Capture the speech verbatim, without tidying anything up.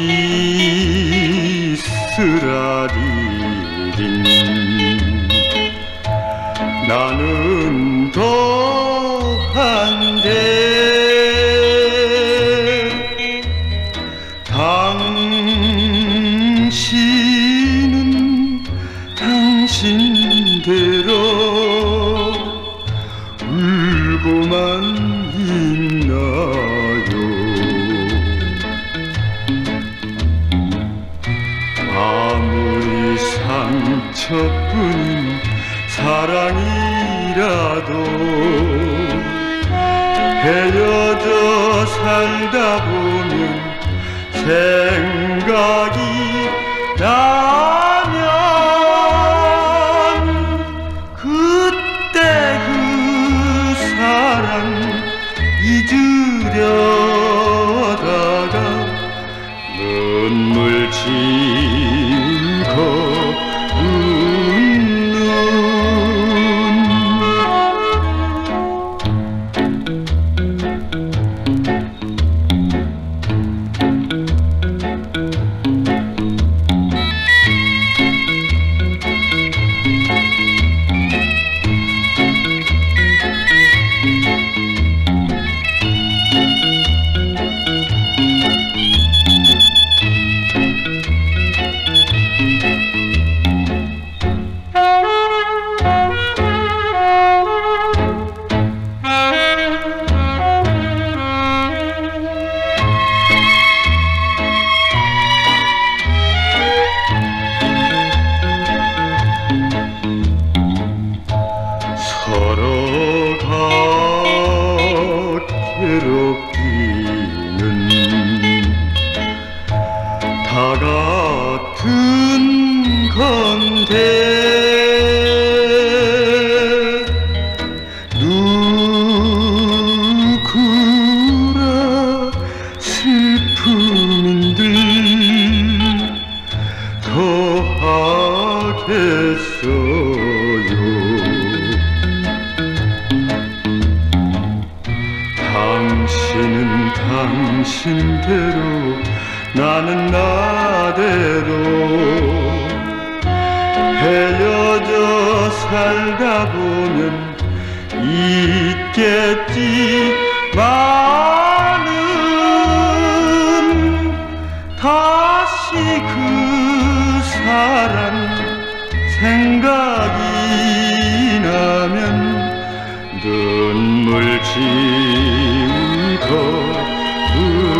쓰라리린 나는 더한데 당신은 당신대로 울고만 있나요? 아무리 상처뿐인 사랑이라도 헤어져 살다 보면 생각이 나면 그때 그 사랑 잊으려다가 눈물 지으고 웃는 서로가 괴롭히는 다 같은 건데 누구라 슬픔인들 더하겠어요. 당신은 당신대로 나는 나대로 헤어져 살다 보면 있겠지만은 다시 그 사람 생각이 나면 눈물 지우고